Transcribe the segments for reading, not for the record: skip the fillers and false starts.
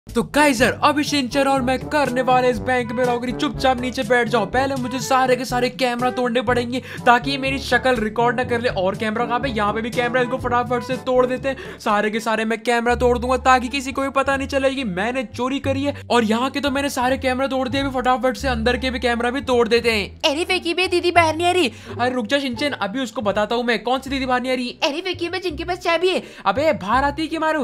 तो गाइस यार अभी शिनचैन और मैं करने वाले इस बैंक में रॉबरी। चुपचाप नीचे बैठ जाओ। पहले मुझे सारे के सारे कैमरा तोड़ने पड़ेंगे ताकि मेरी शक्ल रिकॉर्ड ना कर ले। और कैमरा कहाँ पे? यहाँ पे भी कैमरा। इनको फटाफट से तोड़ देते हैं। सारे के सारे मैं कैमरा तोड़ दूंगा ताकि किसी को भी पता नहीं चलेगी मैंने चोरी करी है। और यहाँ के तो मैंने सारे कैमरा तोड़ दिए। फटाफट से अंदर के भी कैमरा भी तोड़ देते हैं। अरे फेंकी बे, दीदी बाहर नहीं आ रही। अरे रुक जा शिनचैन, अभी उसको बताता हूँ मैं। कौन सी दीदी बाहर नहीं आ रही? अरे फेंकी बे, जिनके पास चाबी है। अबे बाहर आती कि मारू?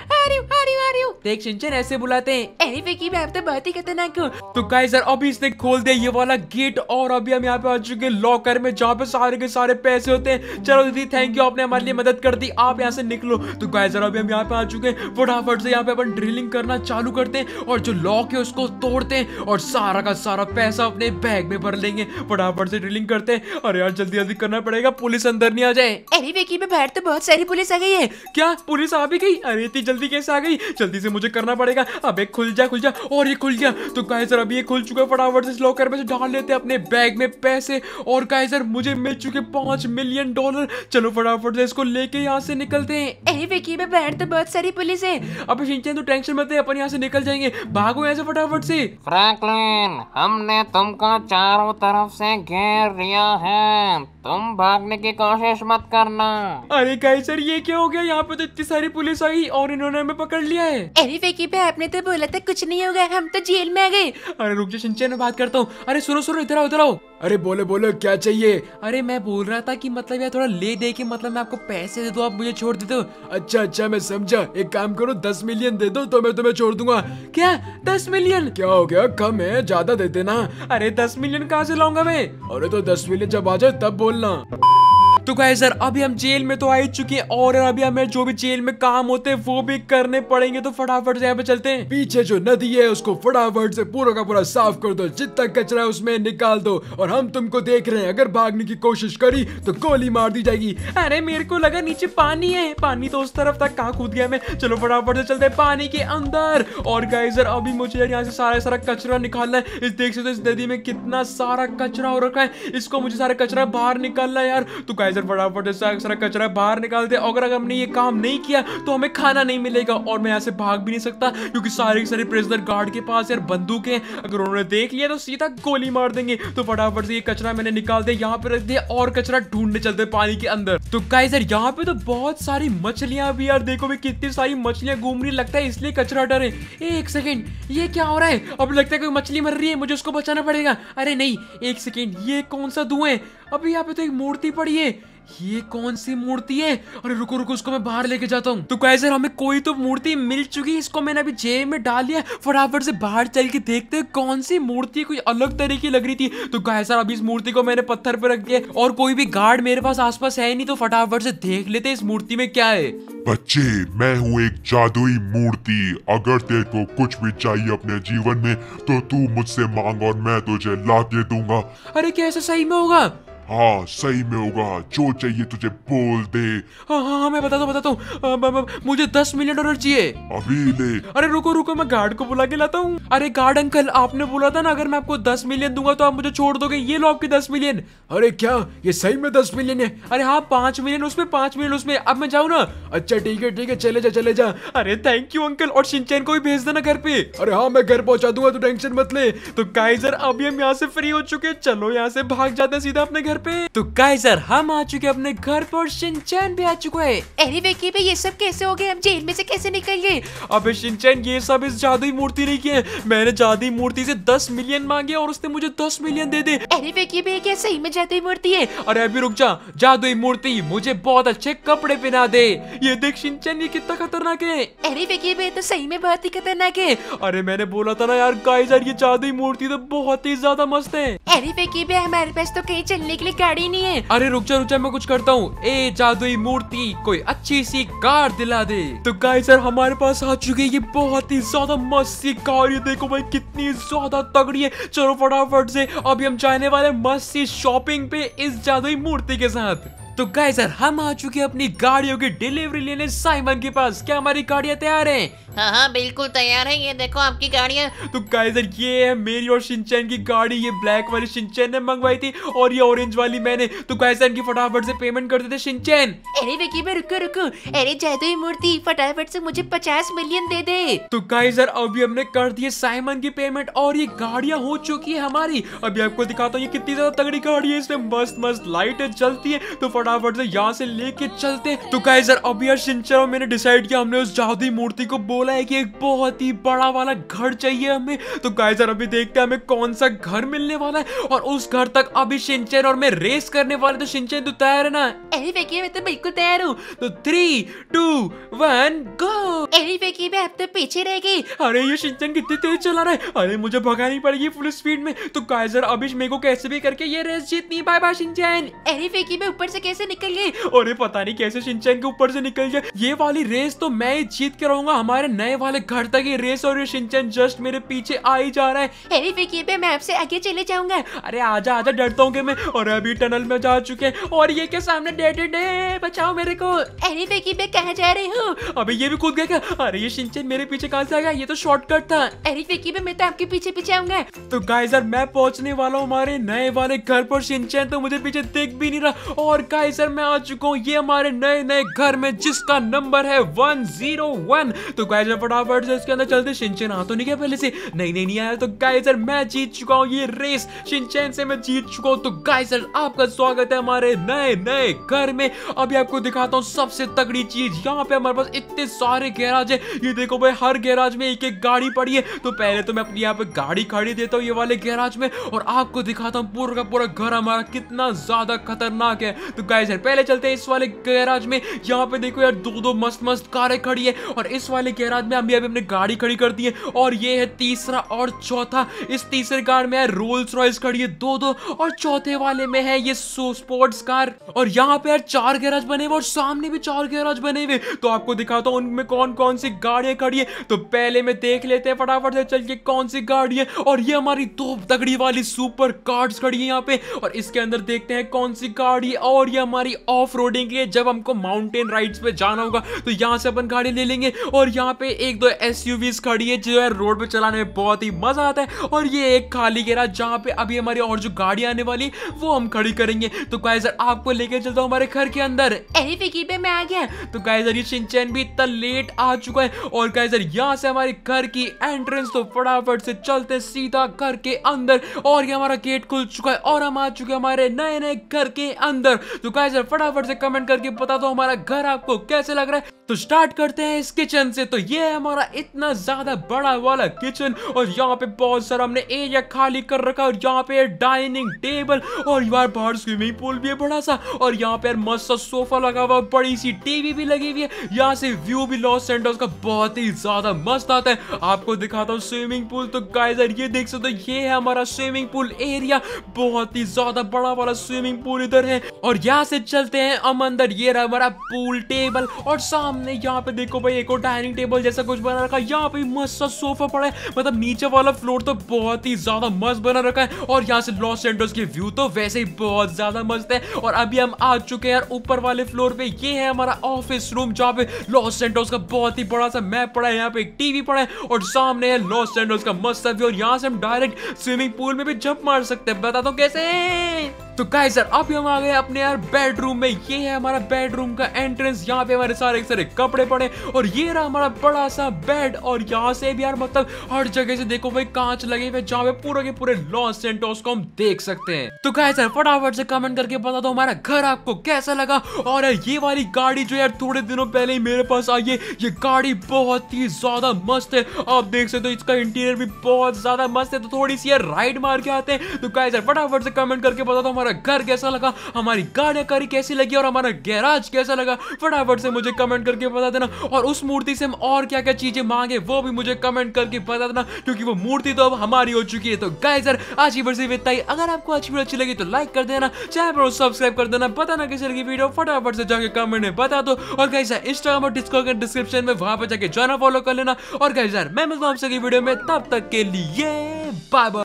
आ रही हूँ। देख शिनचैन ऐसे बुलाते हैं। अरे फेंकी बे, आप तो बहुत ही खतरनाक हो। तो गाइस यार अभी इसने खोल दिया ये वाला गेट और अभी हम यहाँ पे आ चुके हैं लॉकर में जहाँ पे सारे के सारे पैसे होते हैं। चलो दीदी थैंक यू, आपने हमारे लिए मदद कर दी। आप यहाँ से निकलो। तो गाइस यार अभी हम यहाँ पे आ चुके हैं। फटाफट से यहाँ पे अपन ड्रिलिंग करना चालू करते हैं और जो लॉक है उसको तोड़ते हैं और सारा का सारा पैसा अपने बैग में भर लेंगे। फटाफट से ड्रिलिंग करते हैं। अरे यार जल्दी जल्दी करना पड़ेगा, पुलिस अंदर नहीं आ जाए। अरे फेंकी बे, बाहर तो बहुत सारी पुलिस आ गई है। क्या पुलिस आ भी गई? अरे इतनी जल्दी कैसे आ गई? जल्दी से मुझे करना पड़ेगा। अबे खुल जा और ये खुल गया। तो गाइस अभी ये खुल चुका है। फटाफट से लॉकर में से डाल लेते हैं अपने बैग में पैसे। और गाइस मुझे मिल चुके $5 मिलियन। चलो फटाफट से इसको लेके यहाँ से निकलते हैं। अरे फेंकी बे, बाहर तो बहुत सारी पुलिस है। अब शिनचैन तो टेंशन मत ले, अपन यहाँ से निकल जाएंगे। भागो यहाँ से फटाफट से। फ्रैंकलिन, हमने तुमको चारों तरफ से घेर लिया है, तुम भागने की कोशिश मत करना। अरे गाइस ये क्या हो गया? यहाँ पे तो इतनी सारी पुलिस आई और इन्होंने हमें पकड़ लिया है। अरे फेंकी बे, आपने तो बोला था कुछ नहीं होगा, हम तो जेल में आ गए। अरे रुक जा शिनचैन, मैं बात करता हूँ। अरे सुनो इधर आओ इधर आओ। अरे बोले बोले क्या चाहिए? अरे मैं बोल रहा था कि मतलब यार थोड़ा ले दे के मतलब मैं आपको पैसे दे दो, आप मुझे छोड़ दे दो। अच्छा मैं समझा। एक काम करो 10 मिलियन दे दो तो मैं तुम्हें छोड़ दूंगा। क्या 10 मिलियन? क्या हो गया? कम है, ज्यादा दे देना। अरे 10 मिलियन कहाँ से लाऊंगा मैं? अरे तो 10 मिलियन जब आ जाए तब बोलना। तो गाइस यार अभी हम जेल में तो आ ही चुके हैं और अभी हमें जो भी जेल में काम होते हैं वो भी करने पड़ेंगे। तो फटाफट से यहाँ पे चलते हैं। पीछे जो नदी है उसको फटाफट से पूरा का पूरा साफ कर दो, जितना कचरा है उसमें निकाल दो। और हम तुमको देख रहे हैं, अगर भागने की कोशिश करी तो गोली मार दी जाएगी। अरे मेरे को लगा नीचे पानी है। पानी तो उस तरफ तक, कहाँ कूद गया मैं? चलो फटाफट से चलते हैं पानी के अंदर। और गाइस यार अभी मुझे यार यहाँ से सारा कचरा निकालना है। इस देख सकते हो इस नदी में कितना सारा कचरा हो रखा है। इसको मुझे सारा कचरा बाहर निकालना है यार। तो गाइस फटाफट से सारा कचरा बाहर निकालते। अगर हमने ये काम नहीं किया तो हमें खाना नहीं मिलेगा और मैं यहाँ से भाग भी नहीं सकता क्योंकि सारे प्रिजनर गार्ड के पास यार बंदूक है। अगर उन्होंने देख लिया तो सीधा गोली मार देंगे। तो फटाफट से ये कचरा मैंने निकाल दिया, यहाँ पे रख दिया और कचरा ढूंढने चलते पानी के अंदर। तो गाइस यार यहाँ पे तो बहुत सारी मछलियां भी यार, देखो भी कितनी सारी मछलियां घूम रही, लगता है इसलिए कचरा डरे। एक सेकेंड, ये क्या हो रहा है? अब लगता है कोई मछली मर रही है, मुझे उसको बचाना पड़ेगा। अरे नहीं, एक सेकेंड, ये कौन सा धुआं है? अभी यहाँ पे तो एक मूर्ति पड़ी है। ये कौन सी मूर्ति है? अरे रुको उसको मैं बाहर लेके जाता हूँ। तो कैसे हमें कोई तो मूर्ति मिल चुकी है, इसको मैंने अभी जेब में डाल लिया। फटाफट से बाहर चल के देखते हैं कौन सी मूर्ति कोई अलग तरह की लग रही थी। तो कैसे अभी इस मूर्ति को मैंने पत्थर पे रख दिया और कोई भी गार्ड मेरे पास आसपास है नहीं। तो फटाफट से देख लेते हैं इस मूर्ति में क्या है। बच्चे, मैं हूँ एक जादुई मूर्ति। अगर तेरे को कुछ भी चाहिए अपने जीवन में तो तू मुझसे मांग और मैं तुझे ला के दूंगा। अरे क्या ऐसा सही में होगा? हाँ सही में होगा, जो चाहिए तुझे बोल दे। हाँ मैं बताता हूँ। मुझे $10 मिलियन चाहिए। अभी ले। अरे रुको मैं गार्ड को बुला के लाता हूँ। अरे गार्ड अंकल, आपने बोला था ना अगर मैं आपको 10 मिलियन दूंगा तो आप मुझे छोड़ दोगे। ये लो आपके 10 मिलियन। अरे क्या ये सही में 10 मिलियन है? अरे हाँ, 5 मिलियन उसमें, 5 मिलियन उसमें। अब मैं जाऊँ ना? अच्छा ठीक है, चले जा। अरे थैंक यू अंकल, और शिनचैन को भी भेज देना घर पे। अरे हाँ मैं घर पहुंचा दूंगा, तू टेंशन मत ले। तो गाइस अभी हम यहाँ से फ्री हो चुके हैं। चलो यहाँ से भाग जाते हैं सीधा अपने घर पे। तो गाइस हम आ चुके अपने घर पर, शिनचैन भी आ चुका है। अरे वेकी भाई, ये सब कैसे हो गए? हम जेल में से कैसे निकल गए? अबे शिनचैन, ये सब इस जादुई मूर्ति ने किया है। मैंने जादुई मूर्ति से 10 मिलियन मांगे और उसने मुझे 10 मिलियन दे दे। अरे वेकी भाई, क्या सही में जादुई मूर्ति है? अरे अभी रुक जा। जादुई मूर्ति मुझे बहुत अच्छे कपड़े पहना दे। ये देख शिनचैन, ये कितना खतरनाक है। अरे वेकी भाई, तो सही में बहुत ही खतरनाक है। अरे मैंने बोला था ना यार गाइस, ये जादुई मूर्ति तो बहुत ही ज्यादा मस्त है। अरे वेकी भाई, हमारे पास तो कहीं चलने के लिए गाड़ी नहीं है। अरे रुक जा, मैं कुछ करता हूँ। ए जादुई मूर्ति, कोई अच्छी सी कार दिला दे। तो गाइस हमारे पास आ चुकी है ये बहुत ही ज्यादा मस्त सी कार। ये देखो भाई कितनी ज्यादा तगड़ी है। चलो फटाफट से अभी हम जाने वाले मस्त सी शॉपिंग पे इस जादुई मूर्ति के साथ। तो गाइस यार हम आ चुके हैं अपनी गाड़ियों की डिलीवरी लेने साइमन के पास। क्या हमारी गाड़ियां तैयार हैं? हाँ हाँ बिल्कुल तैयार है, ये देखो आपकी गाड़ियाँ। तो गाइस यार ये है मेरी और शिनचैन की गाड़ी। ये ब्लैक वाली शिनचैन ने मंगवाई थी और ये ऑरेंज वाली मैंने। तो गाइस यार इनकी फटाफट से पेमेंट कर देते शिनचैन। अरे विकी भाई रुको रुको, अरे जादुई मूर्ति फटाफट से मुझे 50 मिलियन दे दे। तो गाइस यार अभी हमने कर दिए साइमन की पेमेंट और ये गाड़ियां हो चुकी है हमारी। अभी आपको दिखाता हूँ ये कितनी ज्यादा तगड़ी गाड़ी है, इसमें मस्त मस्त लाइटें जलती है। तो फटाफट से यहाँ से लेके चलते हैं। तो गाइस यार अभी यार शिनचैन और मैंने डिसाइड किया, हमने उस जादुई मूर्ति को बोला है कि एक बहुत ही बड़ा वाला घर चाहिए हमें। तो गाइस यार अभी देखते हैं हमें कौन सा घर मिलने वाला है और उस घर तक अभी शिनचैन और मैं रेस करने वाले। तो शिनचैन तू तैयार है ना? अरे विकी मैं तो बिल्कुल तैयार हूँ। तो 3, 2, 1 गो। अरे विकी भाई आप तो पीछे रह गई। अरे ये शिनचैन कितनी तेज चला रहा है। अरे मुझे भगानी पड़ेगी फुल स्पीड में। तो गाइस यार अभी मेरे को कैसे भी करके ये रेस जीतनी। Bye bye Shinchan. अरे विकी भाई ऊपर से कैसे निकल गए? अरे पता नहीं कैसे शिनचैन के ऊपर से निकल गया। ये वाली रेस तो मैं ही जीत के रहूंगा हमारे नए वाले घर तक ये रेस। और ये शिनचैन जस्ट मेरे पीछे आ ही जा रहा है। अरे विकी भाई मैं आपसे आगे चले जाऊंगा। अरे आजा आजा, डरता हूँ कि मैं। और अभी टनल में जा चुके हैं और ये के सामने डेड है, बचाओ मेरे को। अरे विकी भाई कहाँ जा रहे हो? अबे ये भी कूद गया क्या? अरे ये शिनचैन मेरे पीछे कहाँ से आ गया? ये तो शॉर्टकट था। अरे विकी भाई मैं तो आपके पीछे पीछे आऊंगा। तो गाइस यार मैं पहुंचने वाला हूँ हमारे नए वाले घर पर। शिनचैन तो मुझे पीछे दिख भी नहीं रहा। और गाइस यार मैं आ चुका हूँ ये हमारे नए नए घर में, जिसका नंबर है 101। तो गाइस यार फटाफट से इसके अंदर चलते। शिनचैन आ तो नहीं गया पहले से? नहीं आया। तो गाइस यार मैं जीत चुका हूँ ये रेस, शिनचैन से मैं जीत चुका हूँ। तो गाइस यार आपका स्वागत है हमारे नए नए घर में। अभी आपको दिखाता हूँ सबसे तगड़ी चीज। यहाँ पे हमारे पास इतने सारे गैराज है। ये देखो भाई हर गैराज में एक एक गाड़ी पड़ी है। तो पहले तो मैं अपनी यहाँ पे गाड़ी खड़ी देता हूँ ये वाले गैराज में और आपको दिखाता हूँ पूरा का पूरा घर हमारा कितना ज्यादा खतरनाक है। तो गाइस यार पहले चलते हैं इस वाले गैराज में। यहाँ पे देखो यार दो मस्त मस्त कारें खड़ी है और इस वाले गैराज में अभी हमने गाड़ी खड़ी कर दी है। और ये है तीसरा और चौथा। इस तीसरे कार में है रोल्स रॉयस खड़ी है दो और चौथे वाले में है ये स्पोर्ट्स कार। और यहाँ पे यार 4 गैराज बने हुए और सामने भी 4 गैराज बने हुए। तो आपको दिखाता हूँ उनमें कौन कौन सी गाड़ियां खड़ी है। तो पहले में देख लेते हैं फटाफट से चल के कौन सी गाड़ी है। और ये हमारी तोप तगड़ी वाली सुपर कार्स खड़ी है यहाँ पे। और इसके अंदर देखते हैं कौन सी गाड़ी है। और ये हमारी ऑफ रोडिंग के, जब हमको माउंटेन राइड्स पे जाना होगा तो यहाँ से अपन गाड़ी ले लेंगे। और यहाँ पे 1-2 SUVs खड़ी है जो है रोड पे चलाने में बहुत ही मजा आता है। और ये एक खाली गैराज जहाँ पे अभी हमारी और जो गाड़ियां आने वाली वो हम खड़ी करेंगे। तो गाइस यार आपको लेके चलता हूँ हमारे घर के अंदर। अरे विकी भाई मैं आ गया। तो गाइस यार ये शिनचैन भी इतना लेट आ चुका है। और गाइस यार यहाँ से हमारे घर की एंट्रेंस। तो फटाफट से चलते सीधा घर के अंदर। और ये हमारा गेट खुल चुका है और हम आ चुके हैं हमारे नए नए घर के अंदर। तो गाइस यार फटाफट से कमेंट करके बता दो हमारा घर आपको कैसे लग रहा है। तो स्टार्ट करते हैं इस किचन से। तो ये है हमारा इतना ज्यादा बड़ा वाला किचन और यहाँ पे बहुत सारा हमने एरिया खाली कर रखा है। और यहाँ पे डाइनिंग टेबल और यार बाहर स्विमिंग पूल भी है बड़ा सा। और यहाँ पे मस्त सा सोफा लगा हुआ, बड़ी सी टीवी भी लगी हुई है। यहाँ से व्यू भी लॉस एंजल्स का बहुत ही ज्यादा मस्त आता है। आपको दिखाता हूँ स्विमिंग पूल। तो गाइस यार ये देख सकते हो ये है हमारा स्विमिंग पूल एरिया, बहुत ही ज्यादा बड़ा वाला स्विमिंग पूल इधर है। और यहाँ से चलते हैं हम अंदर। ये रहा हमारा पूल टेबल और सामने यहाँ पे देखो भाई एक और डाइनिंग टेबल जैसा कुछ बना रखा है। यहाँ पे मस्त सा सोफा पड़ा है, मतलब नीचे वाला फ्लोर तो बहुत ही ज्यादा मस्त बना रखा है। और यहाँ से लॉस एंजल्स के व्यू तो वैसे ही बहुत ज्यादा मस्त है। और अभी हम आ चुके हैं यार ऊपर वाले फ्लोर पे। ये है हमारा ऑफिस रूम जहाँ पे लॉस एंजल्स का बहुत ही बड़ा सा मैप पड़ा है। यहाँ पे एक टीवी पड़ा है और सामने है लॉस एंजल्स का मस्त सा व्यू। और यहाँ से हम डायरेक्ट स्विमिंग पूल में भी जंप मार सकते हैं। बता दो कैसे। तो गाइस यार अभी हम आ गए अपने यार बेडरूम में। ये है हमारा बेडरूम का एंट्रेंस। यहाँ पे हमारे सारे कपड़े पड़े और ये रहा हमारा बड़ा सा बेड। और यहाँ से भी यार मतलब हर जगह से देखो भाई कांच लगे हुए जहाँ पे पूरे के पूरे लॉस एंजल्स को हम देख सकते हैं। तो गाइस यार फटाफट से कमेंट करके बता दो हमारा घर आपको कैसा लगा। और ये वाली गाड़ी जो यार थोड़े दिनों पहले ही मेरे पास आई है, ये गाड़ी बहुत ही ज्यादा मस्त है। आप देख सकते हो इसका इंटीरियर भी बहुत ज्यादा मस्त है। तो थोड़ी सी यार राइड मार के आते हैं। तो गाइस यार फटाफट से कमेंट करके बता दो हमारा घर कैसा लगा, हमारी गाड़ियां कारी कैसी लगी और हमारा गैराज कैसा लगा। फटाफट से मुझे कमेंट करके बता देना। और उस मूर्ति से हम और क्या क्या चीजें मांगे वो भी मुझे कमेंट करके बता देना, क्योंकि वो मूर्ति तो अब हमारी हो चुकी है। तो गाइस यार आज की वीडियो इतना ही। अगर आपको आज की वीडियो अच्छी लगी तो लाइक कर देना, चैनल पर सब्सक्राइब कर देना। बताना कैसी लगी वीडियो फटाफट से जाके कमेंट में बता दो। और गाइस यार इंस्टाग्राम और डिस्कॉर्ड के डिस्क्रिप्शन में वहां पर जाके जाना फॉलो कर लेना। और गाइस यार मैं मिलता हूं आपसे अगली वीडियो में, तब तक के लिए बाय बाय।